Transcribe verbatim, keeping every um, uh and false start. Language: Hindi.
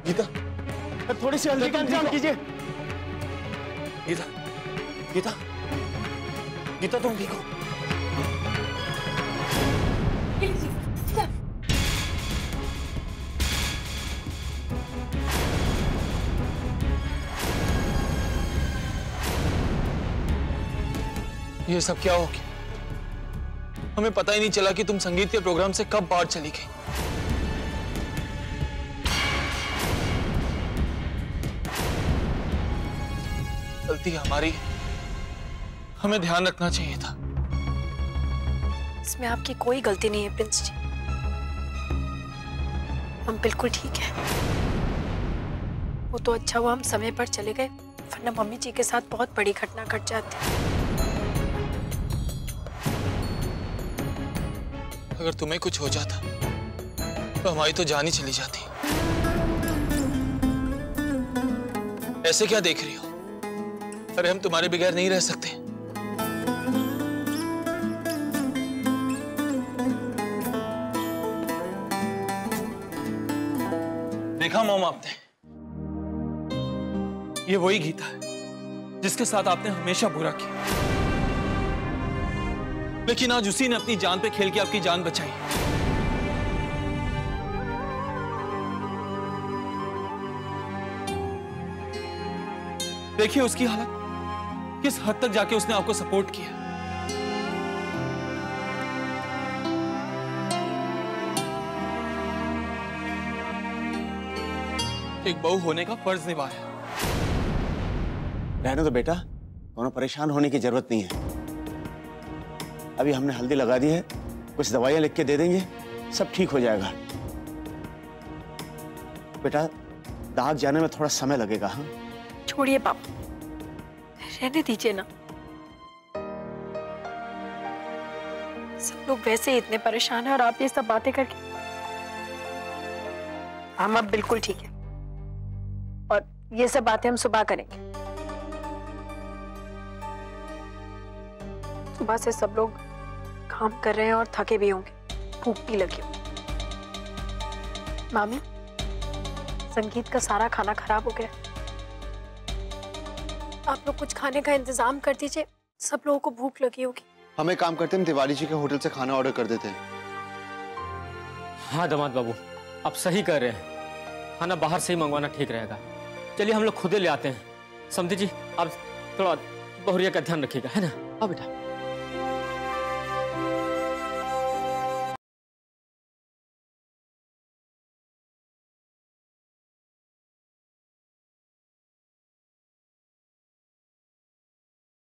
गीता, थोड़ी सी हल्दी का इंतजाम कीजिए। गीता, गीता, गीता तुम ठीक हो? ये सब क्या हो गया? हमें पता ही नहीं चला कि तुम संगीत के प्रोग्राम से कब बाहर चली गई। गलती हमारी है, हमें ध्यान रखना चाहिए था। इसमें आपकी कोई गलती नहीं है प्रिंस जी, हम बिल्कुल ठीक हैं। वो तो अच्छा हुआ हम समय पर चले गए, वरना मम्मी जी के साथ बहुत बड़ी घटना घट जाती। अगर तुम्हें कुछ हो जाता तो हमारी तो जान ही चली जाती। ऐसे क्या देख रही हो? अरे हम तुम्हारे बगैर नहीं रह सकते। देखा मॉम आपने, ये वही गीता है जिसके साथ आपने हमेशा बुरा किया, लेकिन आज उसी ने अपनी जान पे खेल के आपकी जान बचाई। देखिए उसकी हालत, किस हद तक जाके उसने आपको सपोर्ट किया। एक बहू होने का फर्ज निभाया। रहने दो बेटा, दोनों परेशान होने की जरूरत नहीं है। अभी हमने हल्दी लगा दी है, कुछ दवाइयां लिख के दे देंगे, सब ठीक हो जाएगा। बेटा दाग जाने में थोड़ा समय लगेगा। हाँ छोड़िए पापा, रहने दीजिए ना। सब लोग वैसे ही इतने परेशान हैं और आप ये सब बातें करके। हम अब बिल्कुल ठीक है और ये सब बातें हम सुबह करेंगे। सुबह से सब लोग काम कर रहे हैं और थके भी होंगे, भूख भी लगी होगी। मामी, संगीत का सारा खाना खराब हो गया, आप लोग कुछ खाने का इंतजाम कर दीजिए, सब लोगों को भूख लगी होगी। हमें काम करते हैं, तिवारी जी के होटल से खाना ऑर्डर कर देते हैं। हाँ दामाद बाबू, आप सही कर रहे हैं, खाना बाहर से ही मंगवाना ठीक रहेगा। चलिए हम लोग खुद ही ले आते हैं। समझी जी, आप थोड़ा बहुरिया का ध्यान रखिएगा, है ना? आओ बेटा।